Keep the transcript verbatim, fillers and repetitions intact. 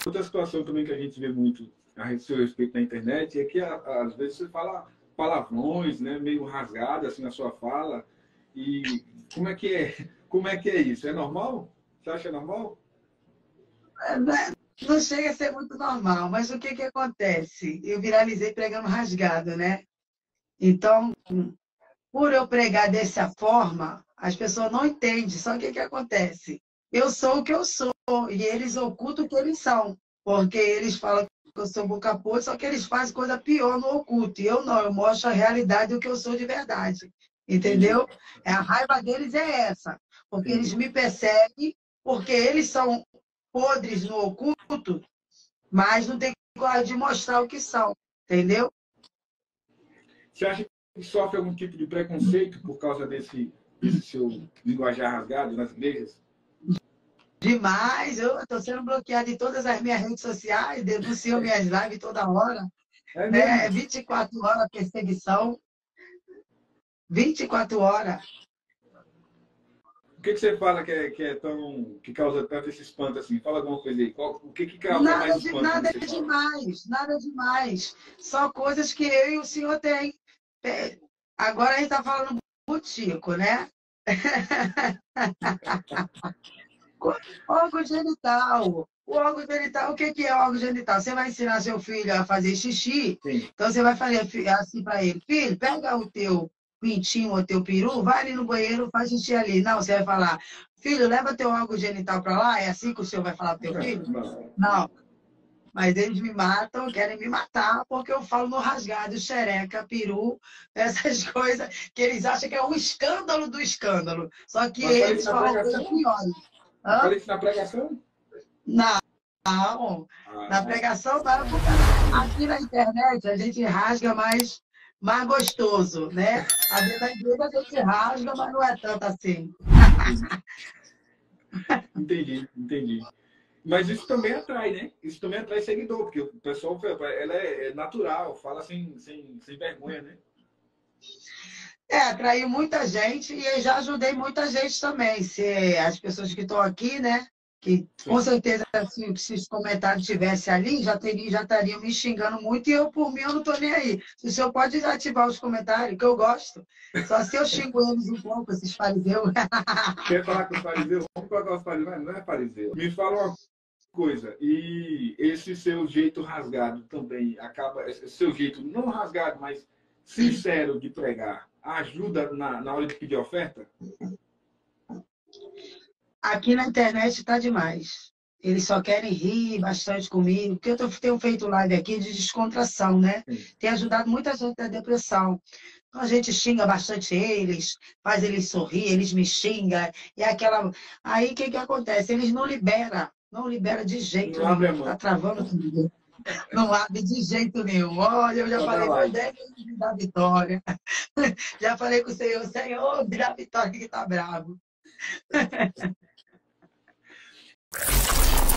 outra situação também que a gente vê muito a seu respeito na internet é que às vezes você fala palavrões, né, meio rasgado assim na sua fala. E como é que é? Como é que é isso? É normal? Você acha normal? Não chega a ser muito normal, mas o que que acontece? Eu viralizei pregando rasgado, né? Então, por eu pregar dessa forma, as pessoas não entendem. Só que o que acontece? Eu sou o que eu sou e eles ocultam o que eles são, porque eles falam que eu sou boca podre, só que eles fazem coisa pior no oculto. E eu não, eu mostro a realidade do que eu sou de verdade. Entendi, Entendeu? A raiva deles é essa, porque eles entendi. me perseguem, porque eles são podres no oculto, mas não tem coragem de mostrar o que são. Entendeu? Você acha que sofre algum tipo de preconceito por causa desse, desse seu linguajar rasgado nas igrejas? Demais, eu estou sendo bloqueada em todas as minhas redes sociais, denuncio minhas lives toda hora, É né? mesmo? É vinte e quatro horas perseguição, vinte e quatro horas. O que, que você fala que é, que é tão, que causa tanto esse espanto assim? Fala alguma coisa aí. Qual, o que, que causa mais Nada, de, espanto quando nada você fala? demais, nada demais. Só coisas que eu e o senhor têm. É, agora a gente está falando butico, né? Órgão genital. O órgão genital, o que que é órgão genital? Você vai ensinar seu filho a fazer xixi, Sim. então você vai fazer assim para ele: filho, pega o teu pintinho ou teu peru, vai ali no banheiro, faz xixi ali. Não, você vai falar: filho, leva teu órgão genital para lá. É assim que o senhor vai falar para teu filho? Não. Não. Mas eles me matam, querem me matar, porque eu falo no rasgado, xereca, peru, essas coisas que eles acham que é um escândalo do escândalo. Só que Mas fala isso eles na falam coisas pregação? piores. Mas Hã? fala isso na pregação? Não. Na Ah, pregação, não, porque aqui na internet a gente rasga mais, mais gostoso, né? A dentro da igreja a gente rasga, mas não é tanto assim. entendi, entendi. Mas isso também atrai, né? Isso também atrai seguidor, porque o pessoal, ela é, é natural, fala sem, sem, sem vergonha, né? É, atraiu muita gente e eu já ajudei muita gente também. Se as pessoas que estão aqui, né? Que com Sim. certeza, se, se os comentários estivessem ali, já, teria, já estariam me xingando muito e eu, por mim, eu não estou nem aí. O senhor pode desativar os comentários, que eu gosto. Só se eu xingo eles um pouco, esses fariseus. Quer falar com os fariseus? Vamos colocar os fariseus, mas não é fariseu. Me fala uma coisa, e esse seu jeito rasgado também acaba, esse seu jeito não rasgado, mas sincero de pregar, ajuda na, na hora de pedir oferta? Aqui na internet está demais. Eles só querem rir bastante comigo, porque eu tenho feito live aqui de descontração, né? Sim. Tem ajudado muita gente na depressão. Então a gente xinga bastante eles, faz eles sorrir, eles me xingam. E aquela. Aí o que, que acontece? Eles não liberam, não liberam de jeito Não abre a nenhum. Está mão. travando tudo. Não abre de jeito nenhum. Olha, eu já Só dá falei, meu like. Deus, me dá vitória. Já falei com o Senhor, Senhor, me dá vitória que está bravo.